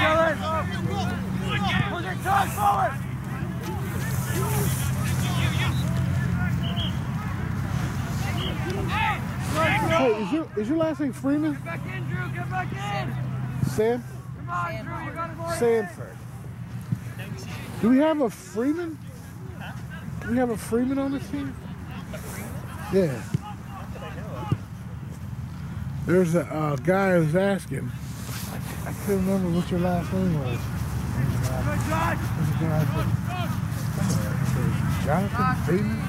Hey, is your last name Freeman? Get back in, Drew. Get back in. Sam? Come on, Drew. You got it more. Sanford. Do we have a Freeman? Do we have a Freeman on this team? Yeah. There's a guy who's asking. I can't remember what your last name was. Good shot. There's a guy Jonathan Freeman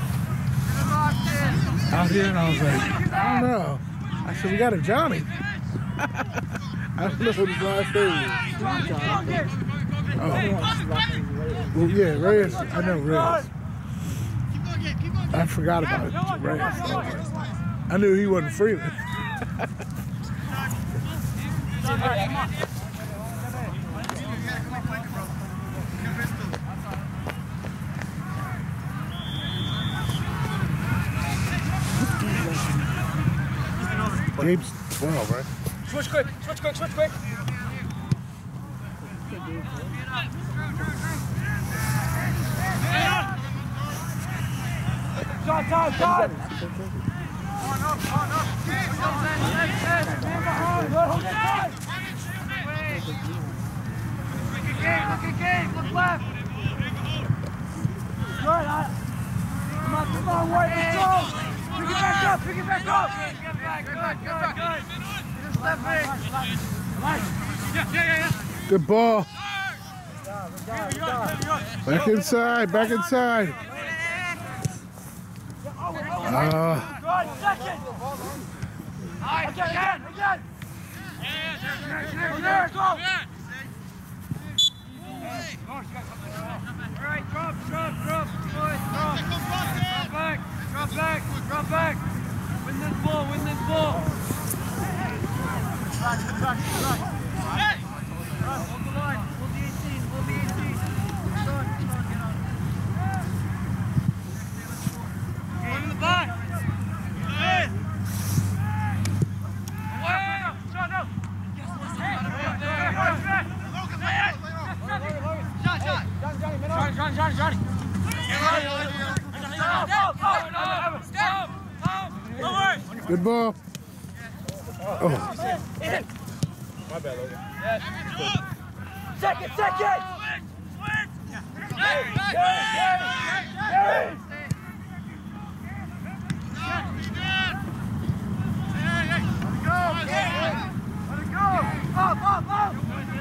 out here, and I was like, I don't know. I said, we got a Johnny. I don't know what his last name is. Oh. Well, yeah, Reyes. I know Reyes. I forgot about it. Reyes. I knew he wasn't Freeman. Gabe's 12, right? Switch quick, switch quick, switch quick. Shot time, shot! On up. Look at Gabe, look left. Good, come on, White, let's go! Pick it back up, pick it back up! Get back, good. Just left leg. Yeah. Good ball. Back inside, back inside. Good, second! Again! There, go! All right, drop, boys, drop back. Win this ball. Hold the line, hold the 18. Get on. Go to the back. Johnny. Good ball. Oh. My bad, Logan. Second! Let it go! Up!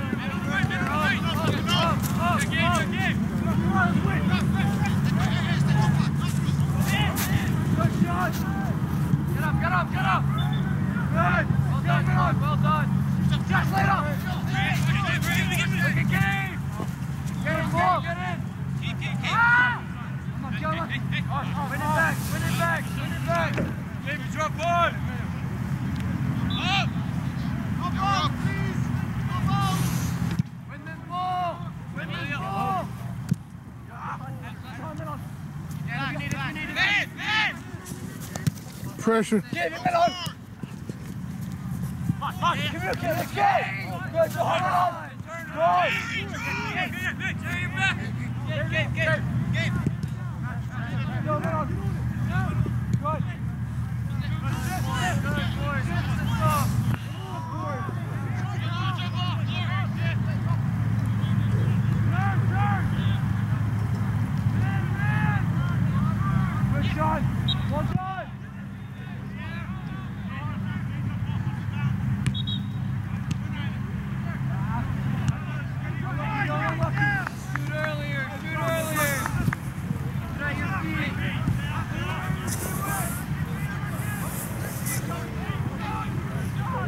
Get up! Good! Well done! Josh, lay it up! Look at Gabe! Get in, ball! Get in! Come on, kill him! Win it back! Baby, drop one! Up! Up, please! Win this ball! Pressure. Give him it on! Communicate, let's go! Good, so hold on! Good shot! Well done! Shoot earlier! Try your feet!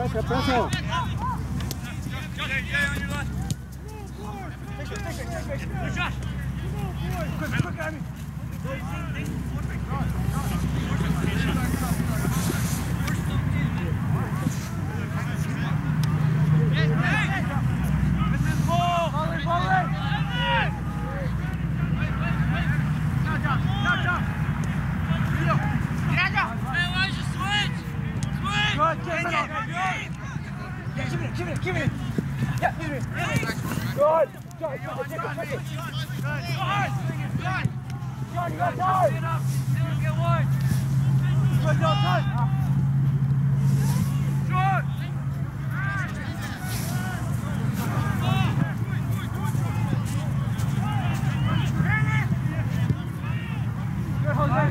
Pressure, pressure. Give it. Yeah, give it. Good. John, you got time. Get one. Good, John. John. Good, Jose.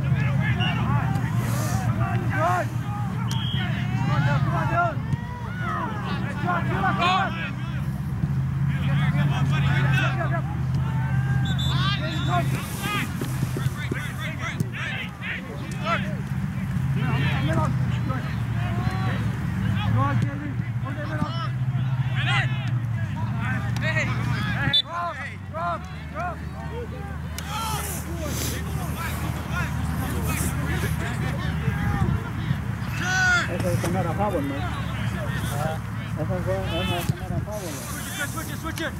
Good. Come on, Dylan. John, come on. Eso es comer a favor, ¿no? Eso es comer a favor. Switch it.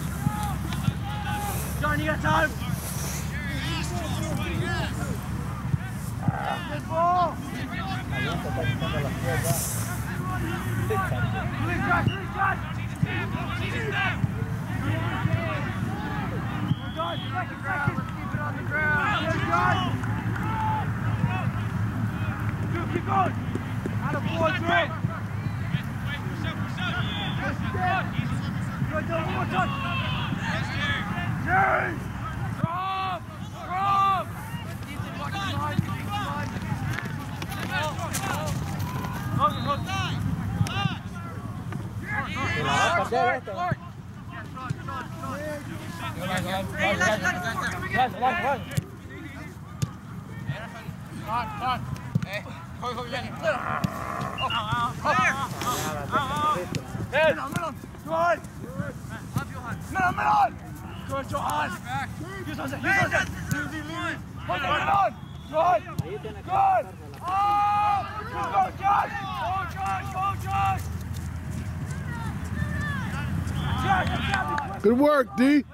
John, you got time. Good ball. Release Josh. Second. Keep it on the ground. Good, Josh. Keep going. Out of board, Drew. Good, Dylan. One more touch. James! Drop! Keep the fucking line. Melon! Good, Johan! Use Jose! Hold it on! Good! Oh! Go, Josh! Josh! Good work, D.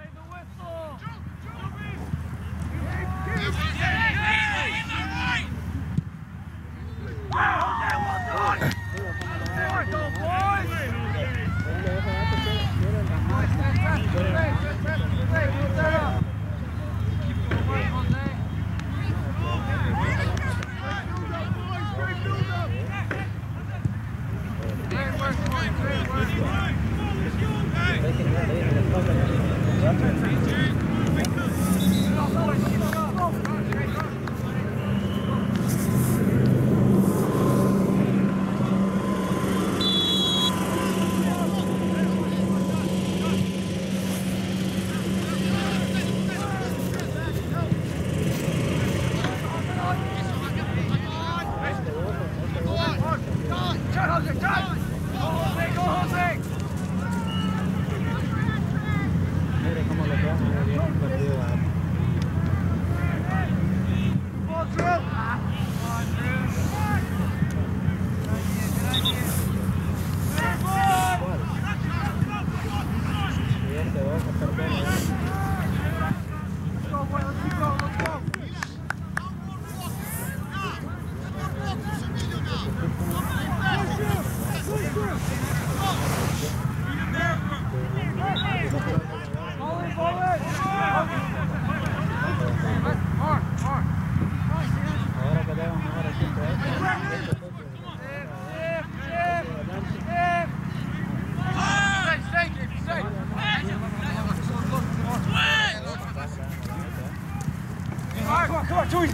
Come on, Chewy!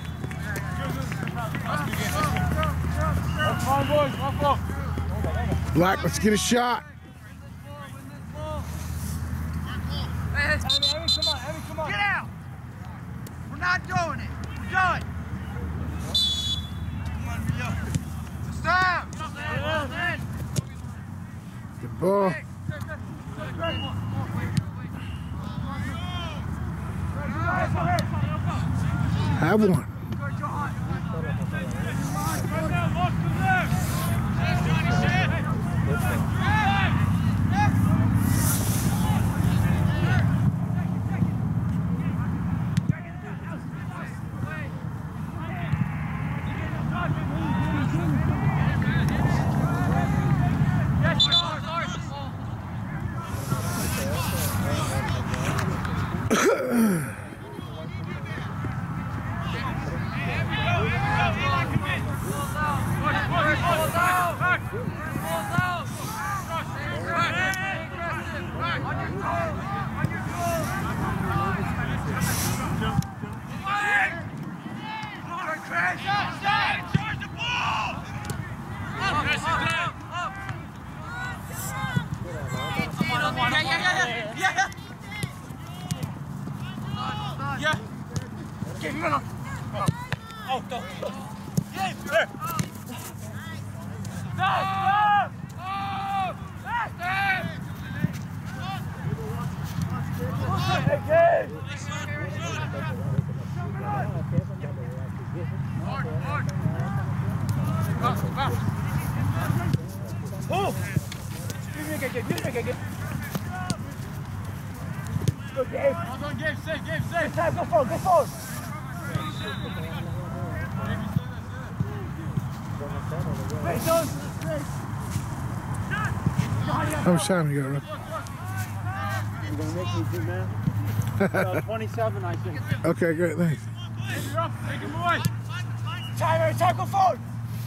Come on, boys, one ball. Black, let's get a shot. Hey, come on. Get out! We're not doing it. We're done. Come on, Rio. Stop! Have one. How much time you got, Russ? You're going to make me do, man. 27, I think. Okay, great, thanks. Timer, tackle forward!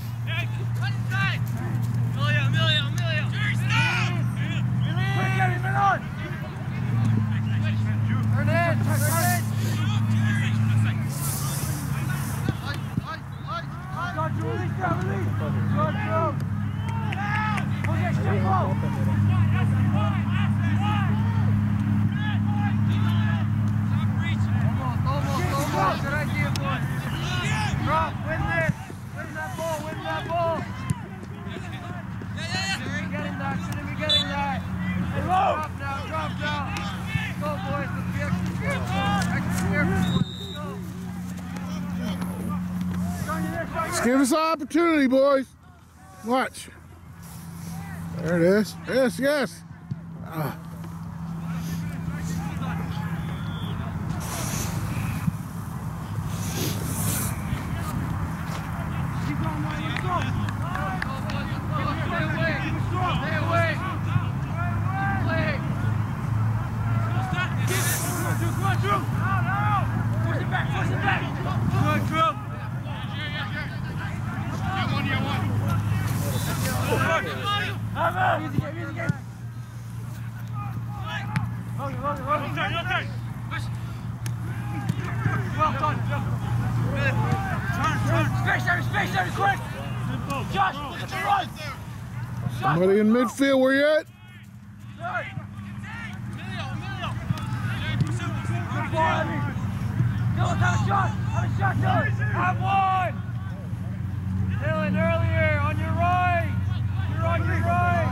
Emilio! Quick, get him on! Turn in! Good, release! Good, Drew! Push it, step up! Almost. Good idea, boy. Drop, win this. Win that ball. You're getting that. Shouldn't be getting that. Hey, drop now. Go, boys. Let's be extra careful. Let's give us an opportunity, boys. Watch. There it is. Yes. Well done. Space there, quick. Josh, look at the run. Somebody in midfield, where you at? Good ball, Dylan, have a shot, Dylan. Have one. Dylan, earlier, on your right. You're on your right.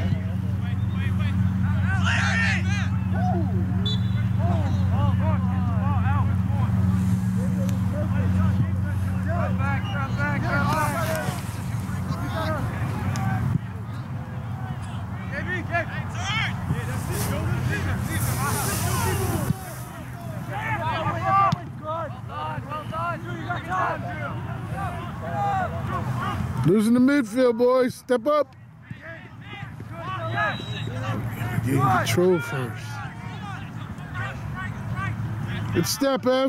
Losing the midfield, boys. Step up. Getting control first. Good step, Ev.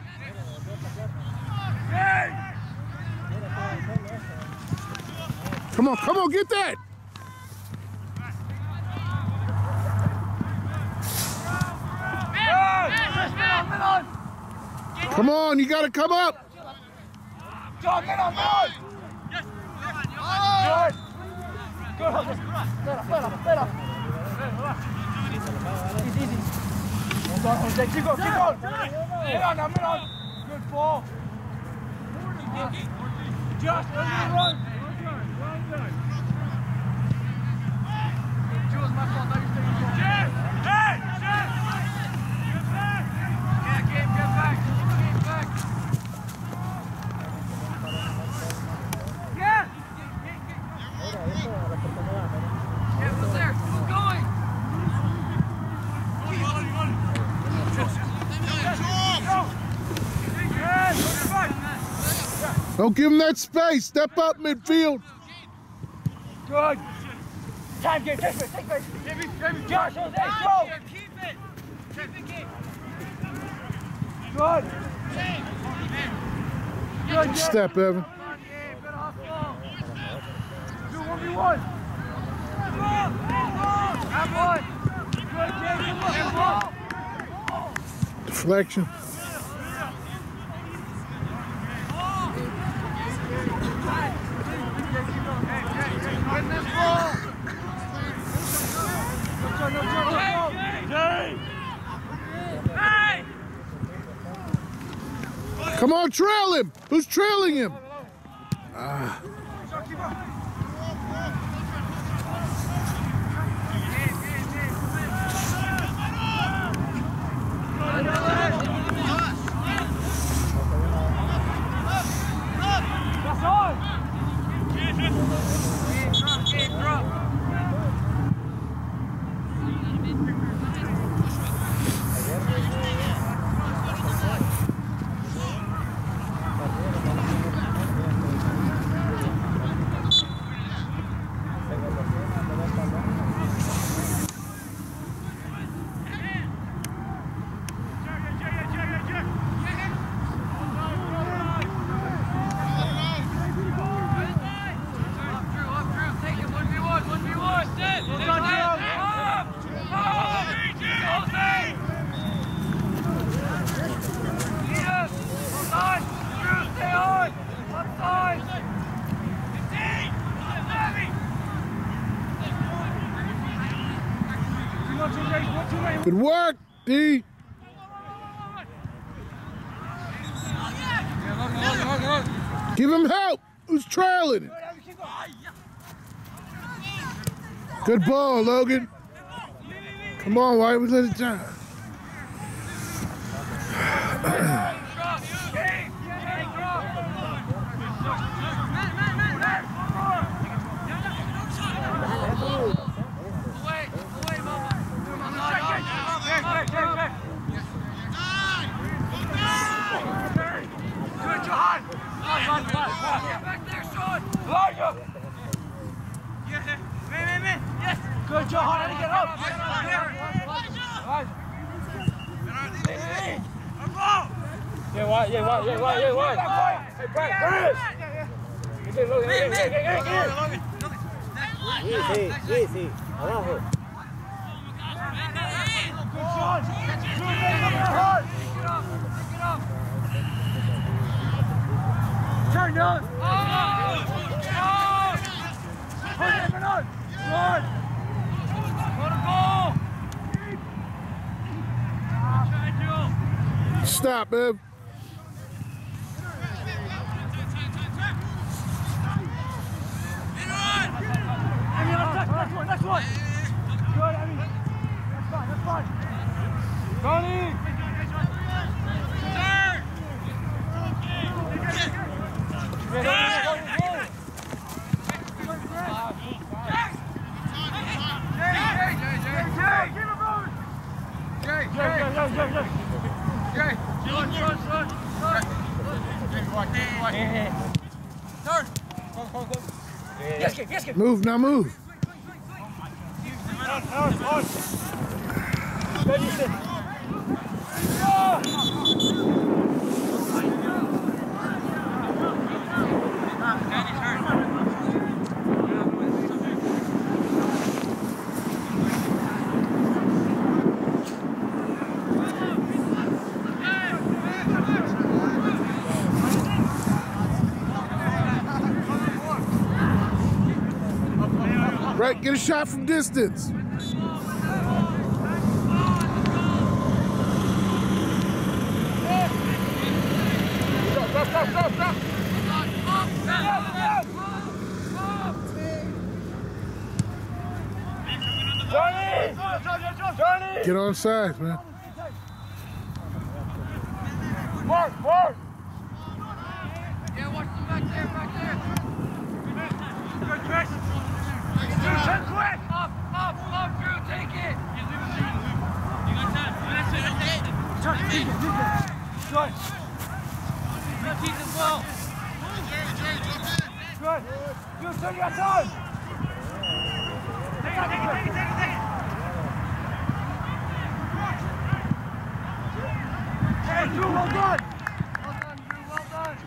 Come on, get that. Come on, you gotta come up. John, get on, Good. Good. Let up. Easy. Hold on, Jose. Keep going. Mid on. Good ball. Josh, run. Jules, my fault. Now you're taking the ball. Don't give him that space. Step up midfield. Good. Time, get take it. Josh, Jose, go. Keep it. Good. Good. Step, Evan. Do 1v1. Have one. Good, Jay. Deflection. Win this ball. No, Jay. Come on, trail him. Who's trailing him? Ah. That's on. Drop. Good work, D. Give him help. Who's trailing him? Good ball, Logan. Come on, why was it time? Good job, how did he get up? Yeah, why? Hey, Brad, Easy. Abajo. Good shot. Turn down. Put him on. Run. Stop, Ev. Next one. Good, Abby. That's fine. Tony. Move, now move. Right, get a shot from distance. Get on sides, man. Mark! Yeah, watch them back there. Good, Chris! Turn quick! Up, Drew, take it! You got time. That's it. Turn, keep it. Good. Keep the ball. Good. You turn your time. Take it. Hey, Drew, well done. Well done, Drew, well done.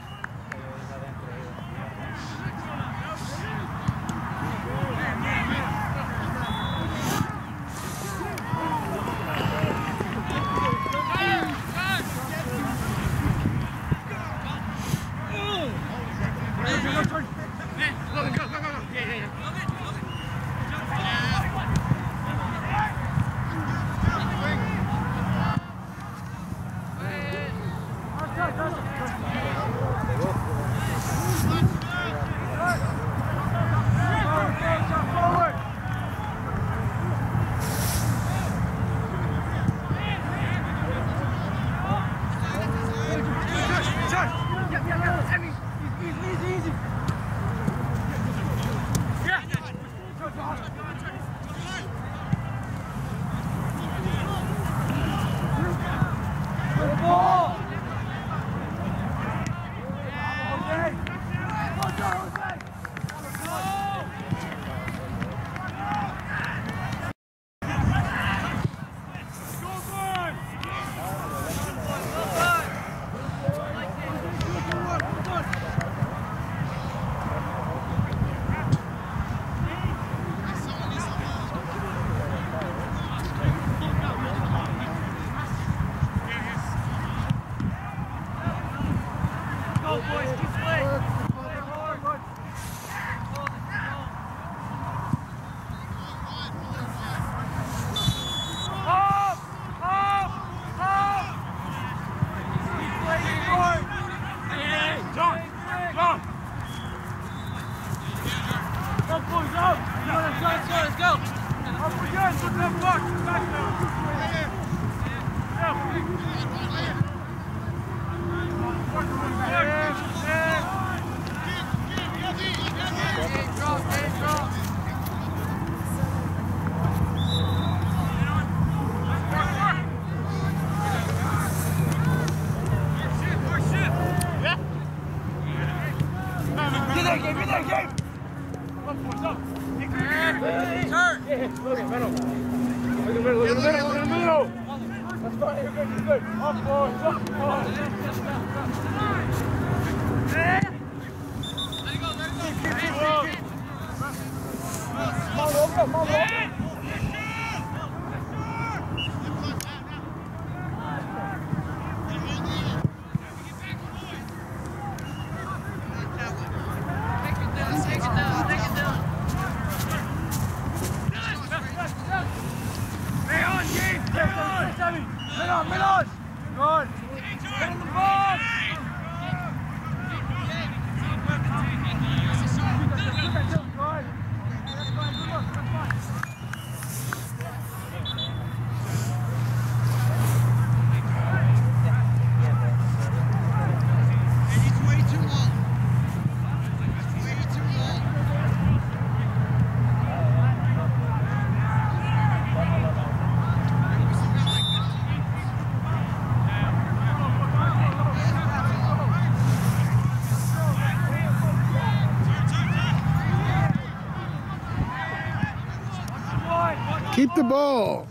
Keep the ball.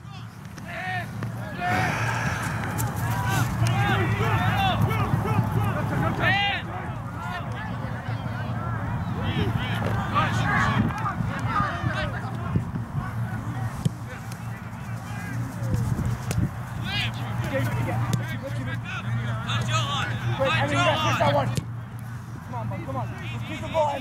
Come on. Keep the ball.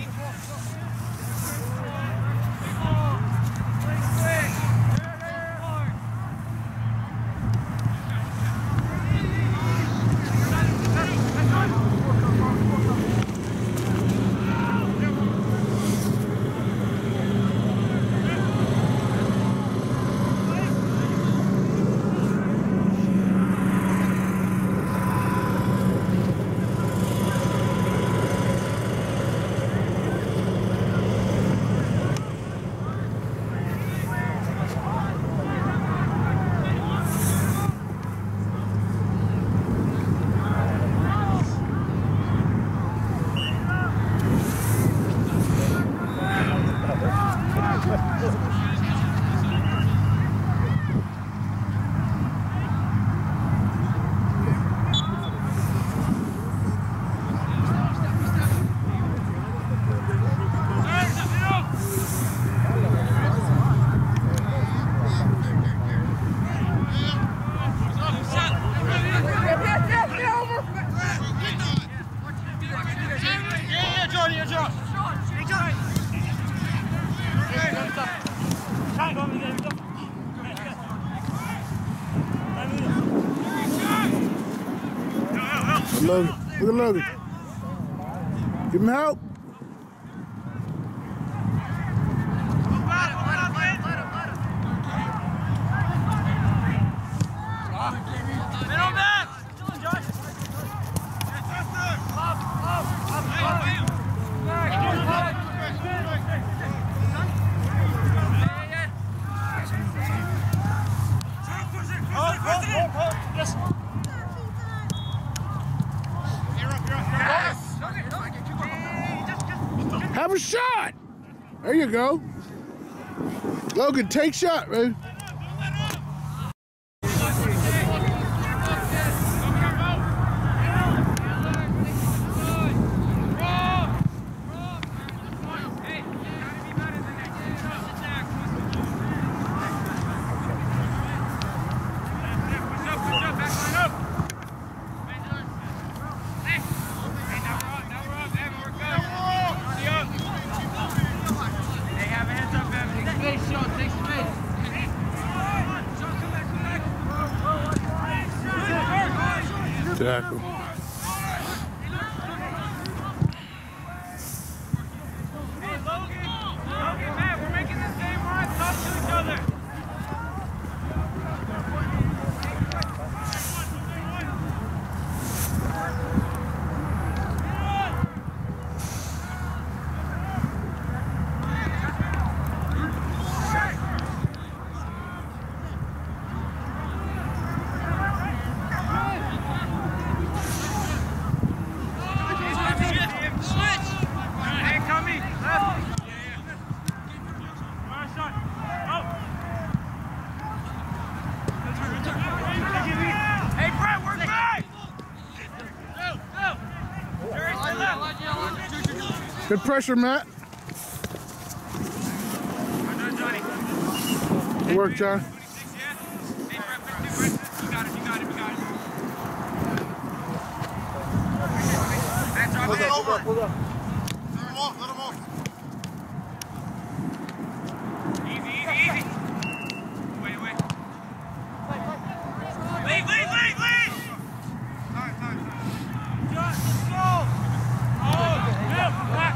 Logan. Look at Logan. Give him help. Middle back! Josh! Have a shot. There you go. Logan, take shot, man. Tackle. Hey, Logan, Matt, we're making this game run. Talk to each other. Good pressure, Matt. Good work, John. Pull up. Let him off. Easy. Wait. Lead. Time. Josh, let's go. Back.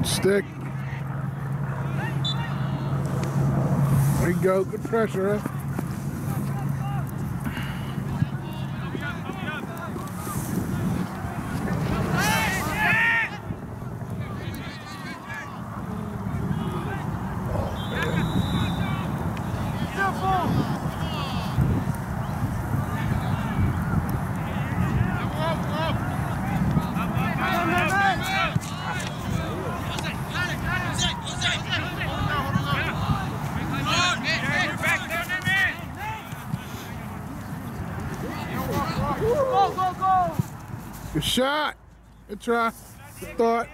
Good stick. There you go. Good pressure, huh? Good shot. Good try. Good thought.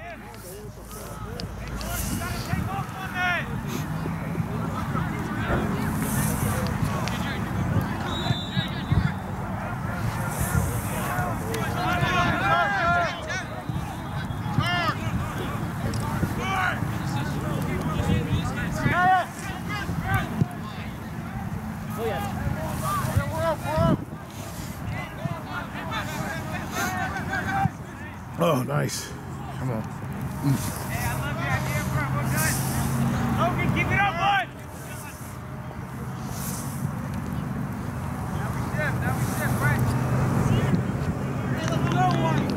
Oh, nice. Come on. Hey, I love your idea, bro. Well done. Logan, keep it up, bud. Now we shift, right? Go, one.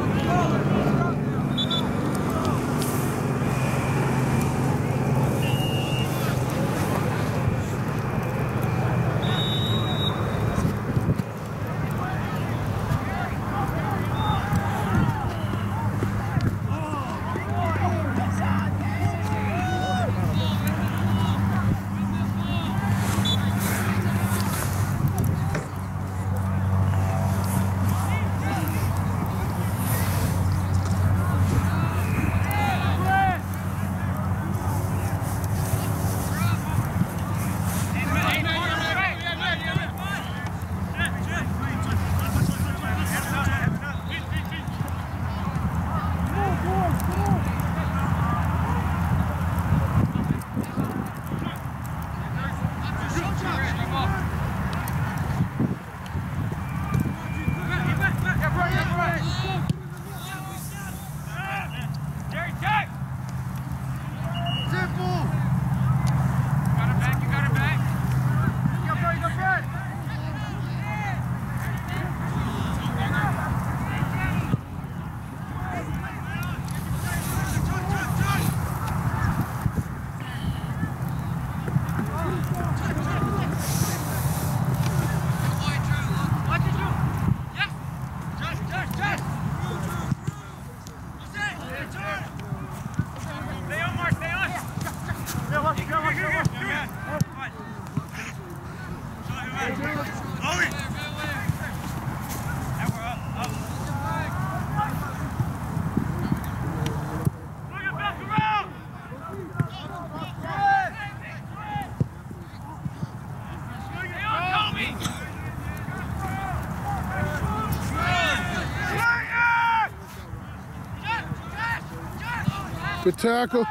Good tackle.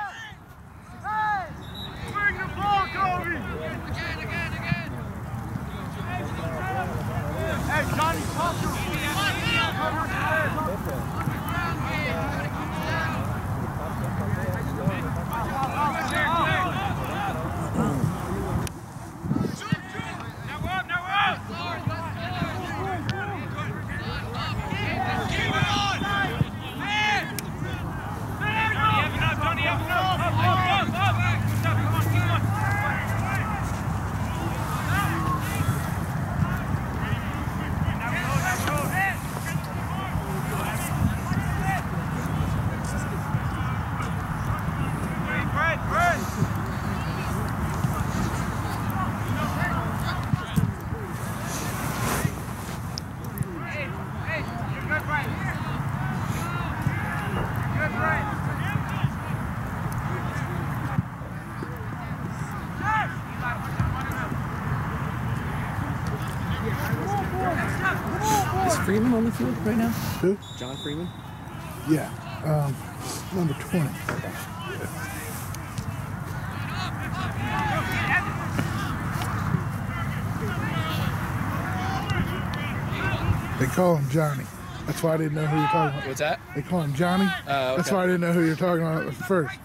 Hey! Bring the ball, Kobe! Again. Hey, Johnny, talk to him. Is Freeman on the field right now? Who? John Freeman? Yeah. Number 20. They call him Johnny. That's why I didn't know who you're talking about. What's that? They call him Johnny. Okay. That's why I didn't know who you're talking about at first.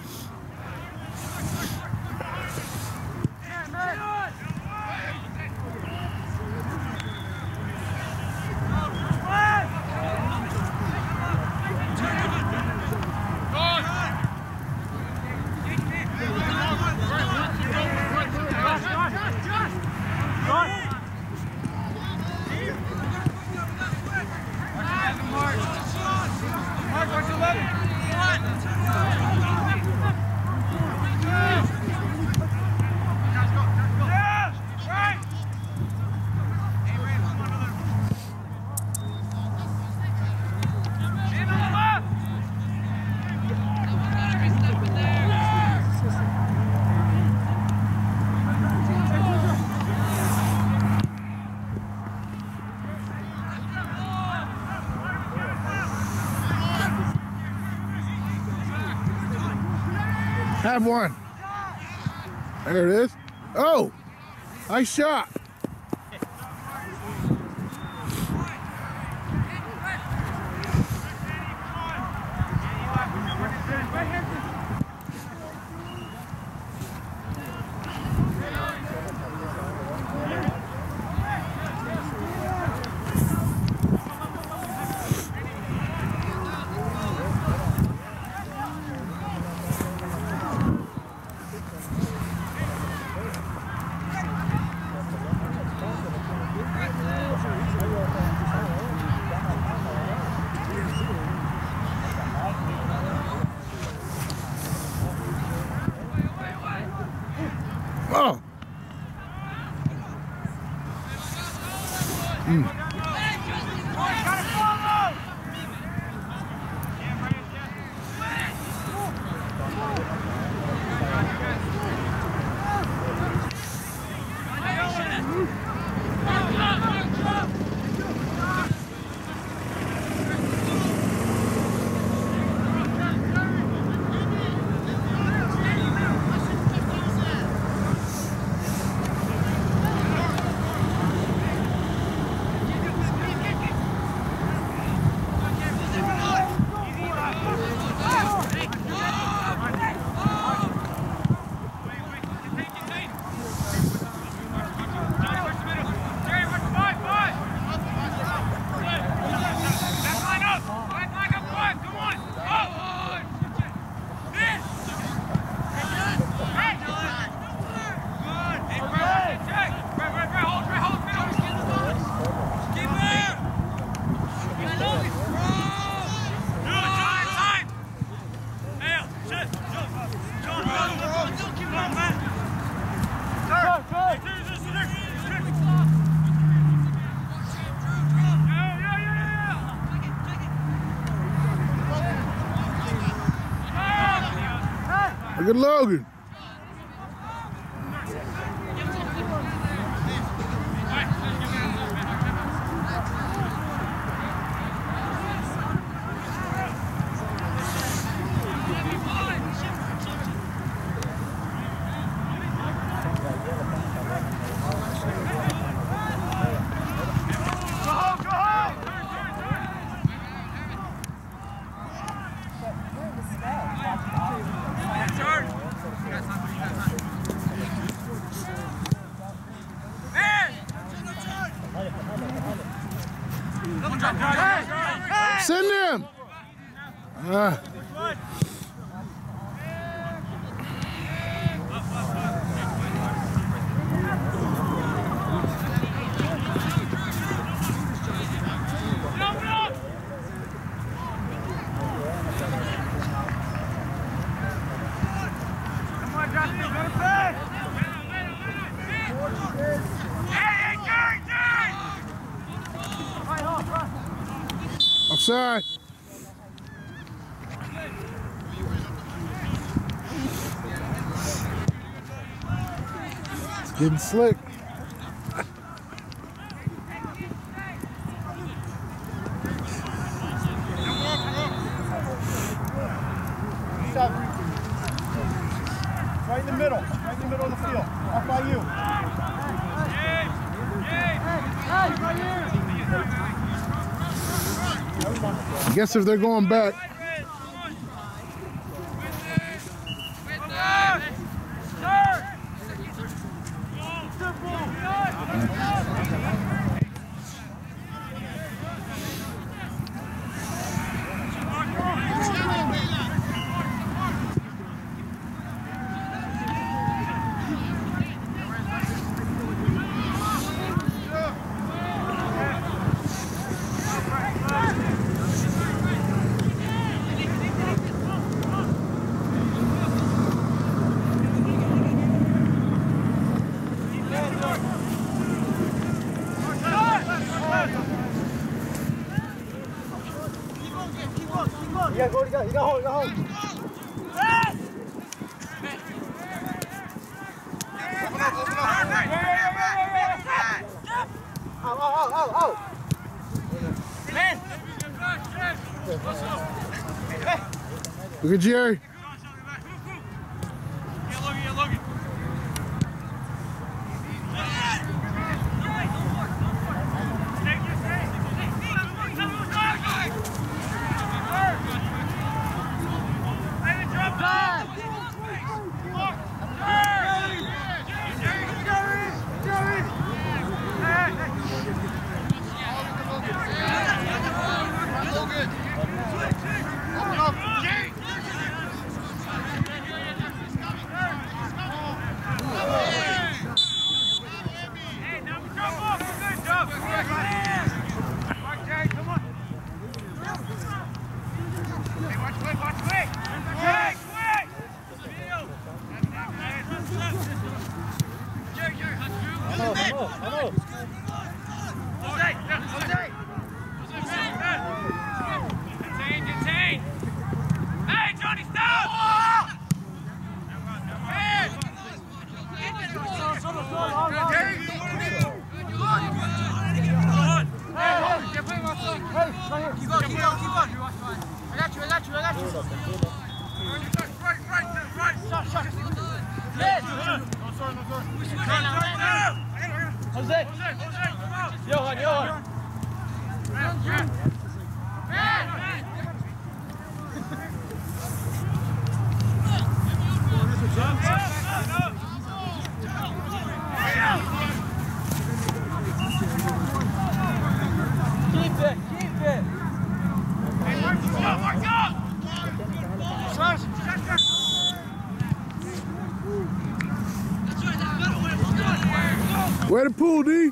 Have one. There it is. Oh, nice shot. Oh. Look at Logan. Send him. Offside. It's getting slick. Right in the middle. Right in the middle of the field. Up by you. Hey, right here. I guess if they're going back. You got hold. Out. Look at Jerry. Where the pool, D?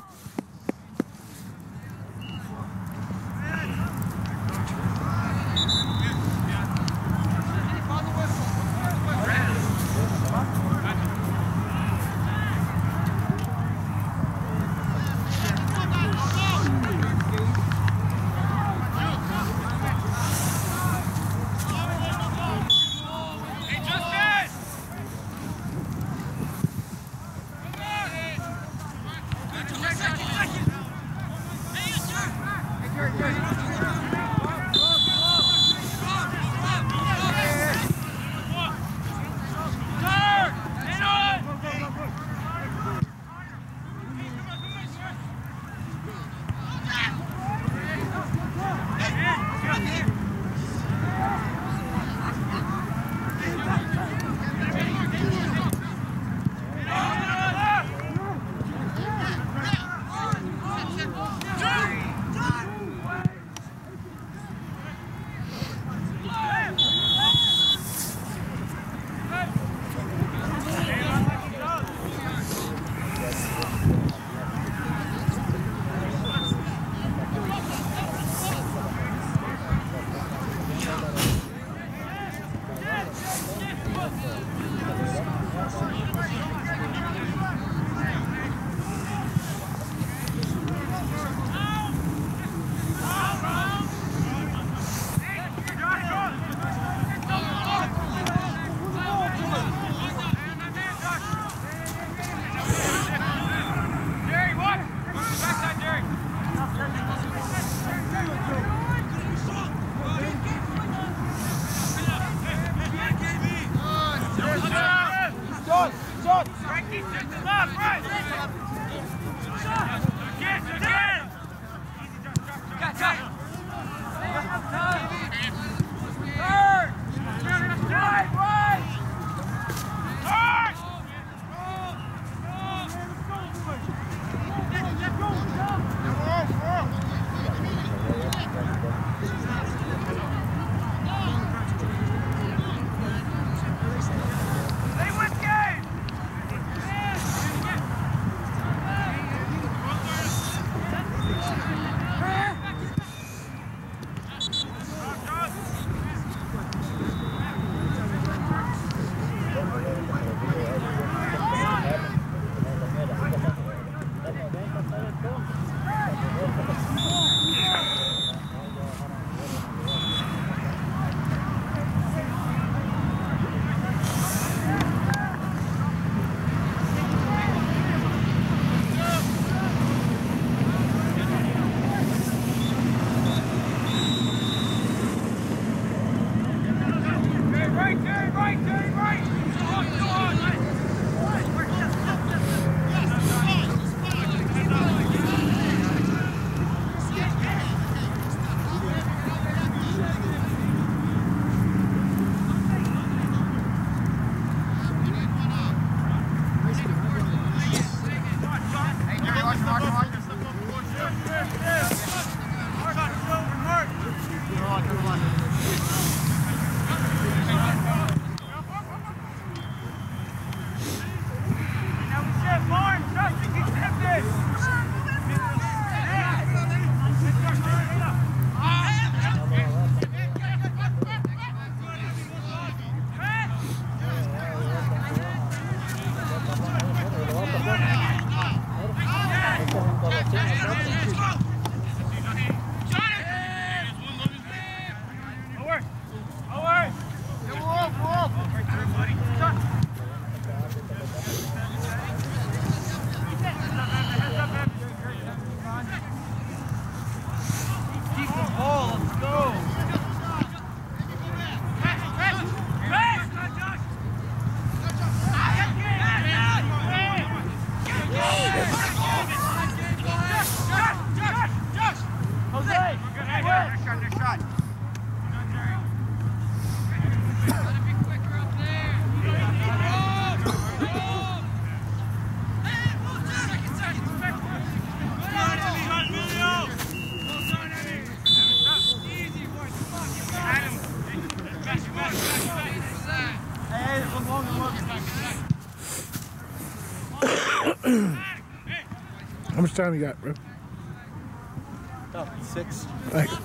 How much time you got, bro? About 6. Thanks.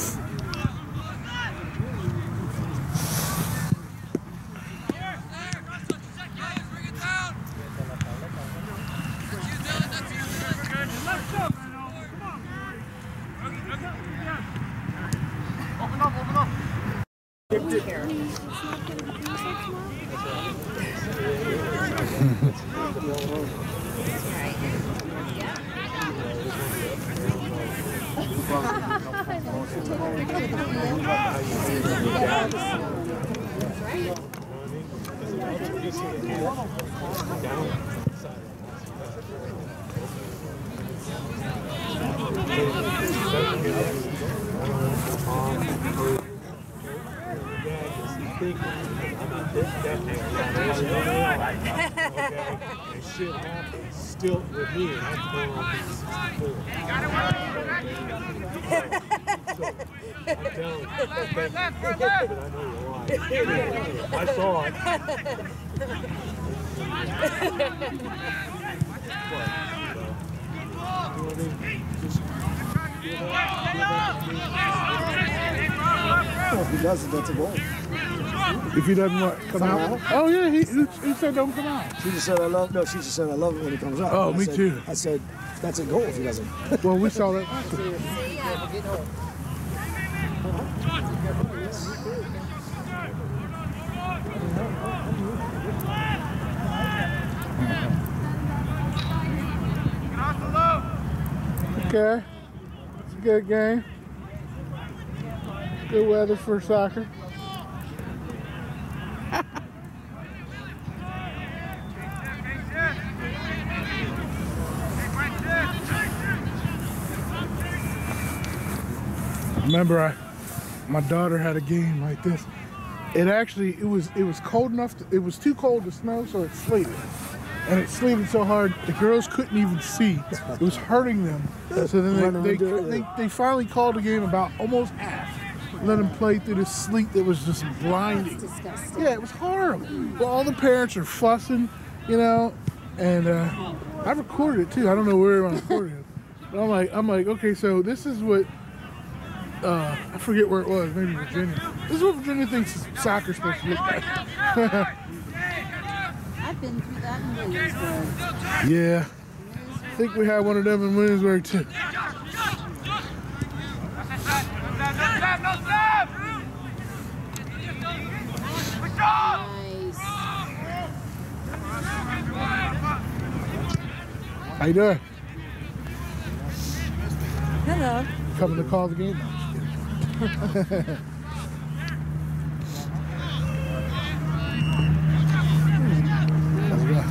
Open up, open up. Shit happens still with me, and I'm going on 64. So, I'm telling you, but I know you're lying. I saw it. If he doesn't, that's a goal. If he doesn't what, come out? Oh yeah, he said don't come out. She just said I love. No, she just said I love it when he comes out. Oh, And I me said- too. I said that's a goal if he doesn't. Well, we saw that. Okay, it's a good game. Good weather for soccer. Remember, my daughter had a game like this. It was cold enough. It was too cold to snow, so it sleeted. And it sleeted so hard the girls couldn't even see. It was hurting them. So then they finally called the game about almost half. Let them play through the sleet that was just blinding. Yeah, it was horrible. Well, all the parents are fussing, you know, and I recorded it too. I don't know where I recorded it, but I'm like, okay, so this is what I forget where it was. Maybe Virginia. This is what Virginia thinks soccer's supposed to look like. I've been through that in Williamsburg. Yeah, I think we had one of them in Williamsburg too. Nice. How you doing? Hello. Coming to call the game? No, I'm just kidding. How's it going?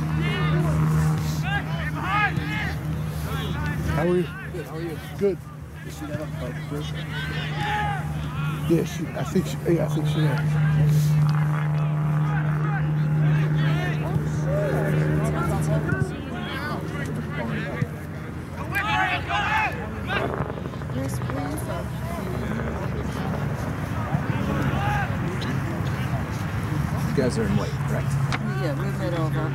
How are you? Good. How are you? Good. Is she that up first? Yeah, I think she is. Here's Springfield. You guys are in white, correct? Yeah, move it over.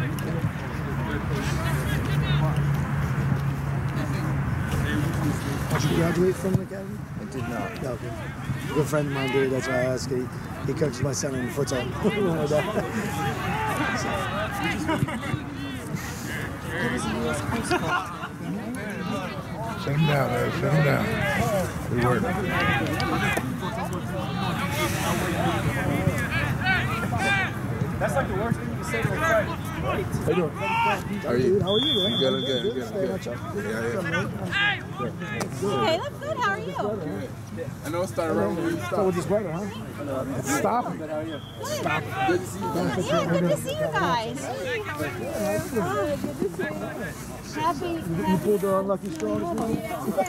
Did you graduate from the academy? I did not. No, okay. A good friend of mine did. That's why I asked. He coaches my son in futsal. My dad. It was a U.S. Coast Guard. Shut him down, man. Shut him down. Good work. That's like the worst thing you say to a friend. How you doing? How are you? Dude, how are you, man? I'm good, I'm good. Stay much up. Caleb, good. How are you? I know it started wrong when we So with this weather, huh? It's stopping. Stop. Good to see you. Yeah, good to see you guys. Oh, good to see you. Happy. You pulled the unlucky straw this morning?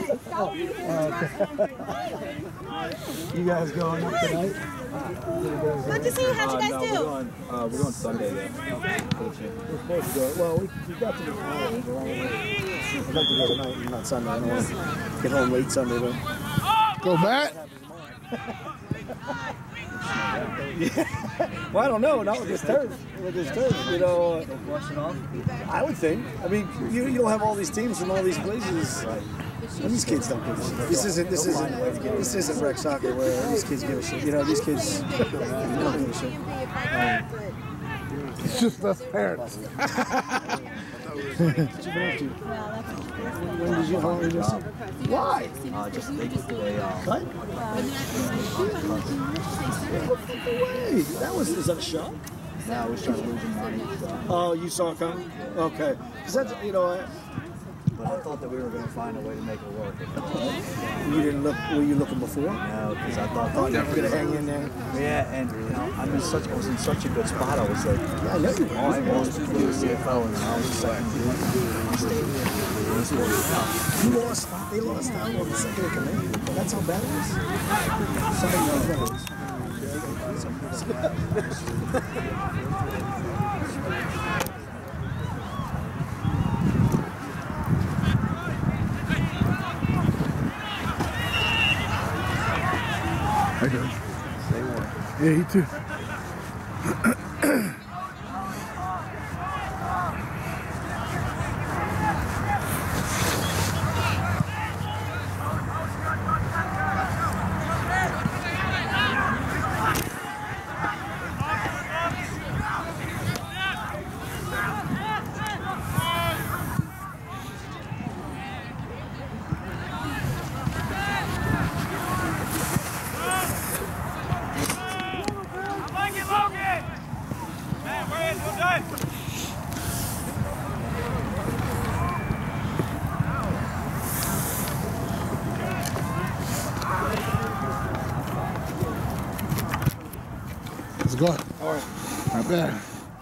You guys going up tonight? Good to see you. How'd you guys do? We're going Sunday, though. We're supposed to go. Well, we got to the home. I'd like to go tonight, not Sunday. I don't want to get home late Sunday, but Go Matt. Well, I don't know. Not with this turf. With this turf, you know. I would think. I mean, you'll have all these teams from all these places. And these kids don't give a shit. This isn't rec soccer where these kids give a shit. You know, these kids they don't give a shit. It's just us parents. What you been up to? When did you? How long were you just? Why? Just they just Cut? Wait, is that a shot? I was trying to lose money. Oh, you saw it coming? Okay. Because that's, you know, But I thought that we were going to find a way to make it work. you didn't look, were you looking before? No, because I thought You were going to hang in there? yeah, and you know, I was in such a good spot. I was like, Yeah, I know you all I were. wanted to do was CFO, and I was just like, You lost, they lost out on the second in command. That's how bad it is. Somebody knows that I do. Yeah, he too. Let's go. All right. Not bad.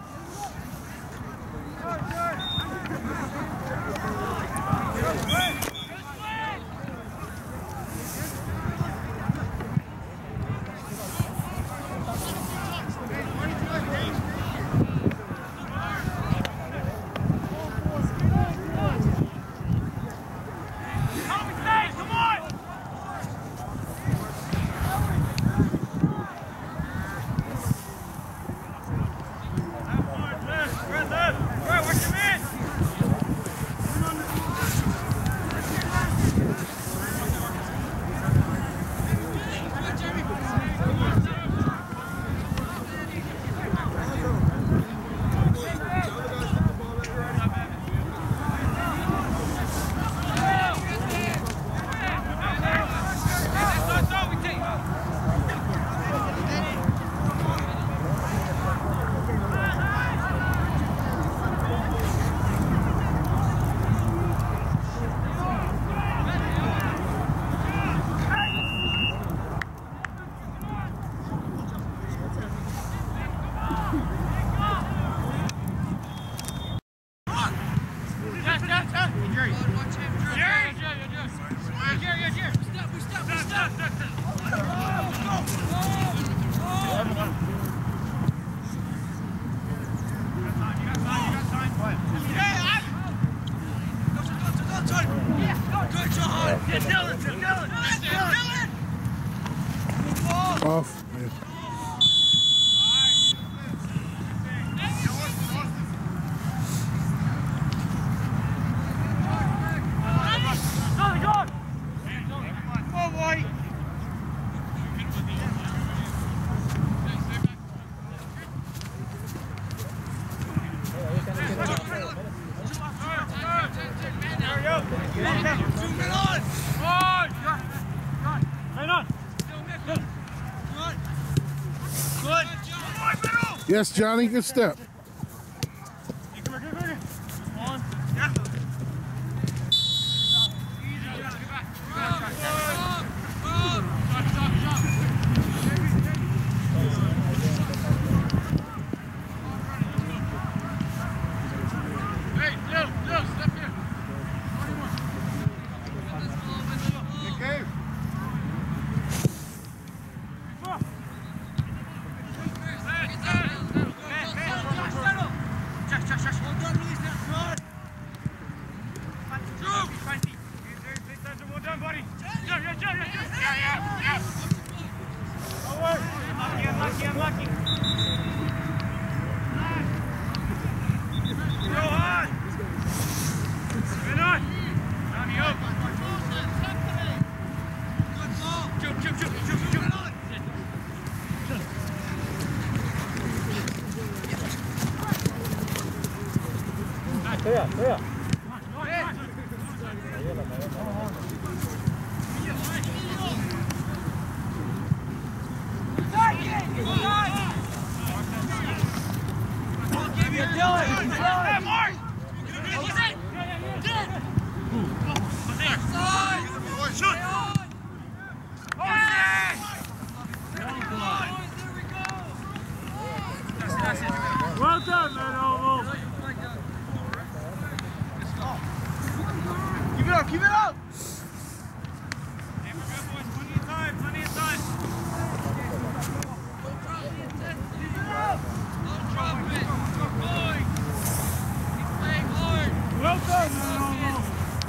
Off. Yeah. Yes, Johnny, good step. Well done, man, Oval. Keep it up, keep it up! Hey, we're good, boys. Plenty of time, plenty of time. Don't drop it. Don't drop it. Keep going. Keep playing hard. Well done, man, Oval.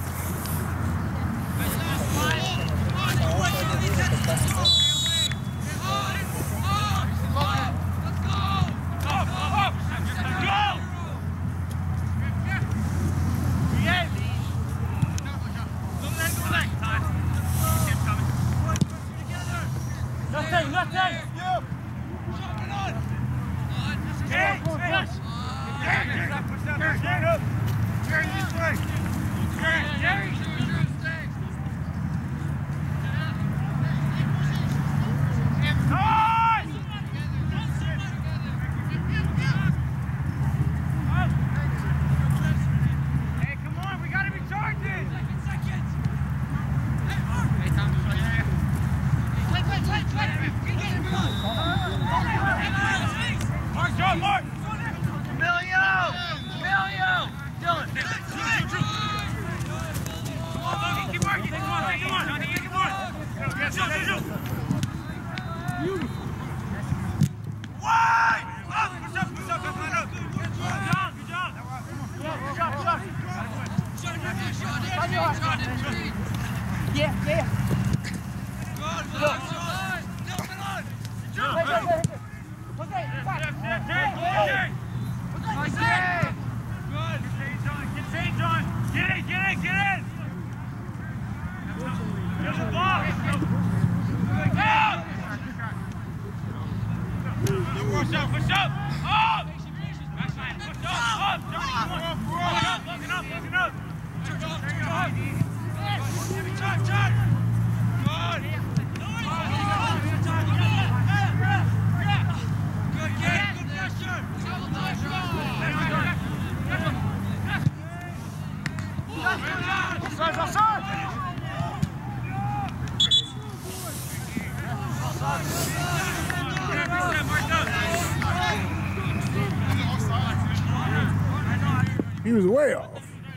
He was way off.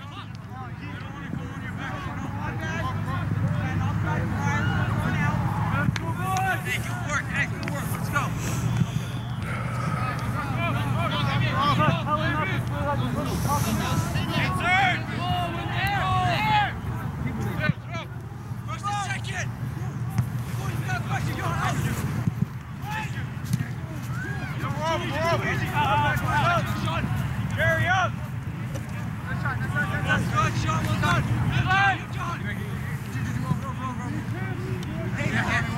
Hey, good work. Hey, good work. Let's go. Carry up. That's good shot. Well done. Good line. Hey,